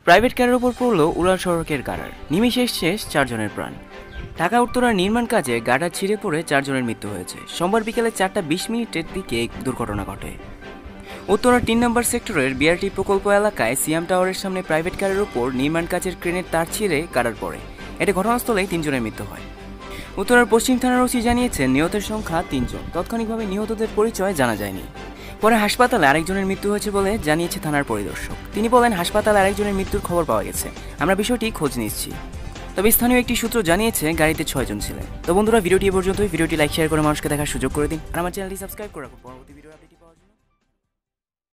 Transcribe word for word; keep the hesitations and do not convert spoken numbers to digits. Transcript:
Private কারের ওপর পড়ল উড়াল সড়কের গার্ডার, নিমেষে শেষ চারজনের প্রাণ। ঢাকা উত্তরার নির্মাণ কাজে গার্ডার ছিঁড়ে পড়ে চারজনের মৃত্যু হয়েছে। সোমবার বিকেলে চারটা বিশ মিনিটের দিকে দুর্ঘটনা ঘটে। উত্তরার তিন নম্বর সেক্টরের বিআরটি প্রকল্প এলাকায় সিয়াম টাওয়ারের সামনে প্রাইভেট কারের ওপর নির্মাণ কাজের ক্রেনের তার ছিঁড়ে গার্ডার পড়ে। এতে ঘটনাস্থলেই তিনজনের মৃত্যু হয়। উত্তরার পশ্চিম থানার ওসি জানিয়েছেন, নিহতের সংখ্যা তিনজন। তাৎক্ষণিকভাবে নিহতদের পরিচয় জানা যায়নি। পরে হাসপাতালে আরেকজনের মৃত্যু হয়েছে বলে জানিয়েছে থানার পরিদর্শক। তিনি বলেন, হাসপাতালে আরেকজনের মৃত্যুর খবর পাওয়া গেছে, আমরা বিষয়টি খোঁজ নিচ্ছি। তবে স্থানীয় একটি সূত্র জানিয়েছে গাড়িতে ছয়জন ছিলেন। তো বন্ধুরা, ভিডিওটি এ পর্যন্তই। ভিডিওটি লাইক শেয়ার করে মানুষকে দেখার সুযোগ করে দিন আর আমার চ্যানেলটি সাবস্ক্রাইব করে রাখুন। পরবর্তী